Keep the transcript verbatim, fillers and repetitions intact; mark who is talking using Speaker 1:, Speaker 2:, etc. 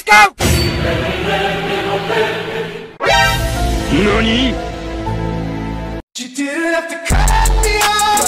Speaker 1: go!
Speaker 2: NANI?!
Speaker 3: You didn't have to cut me off.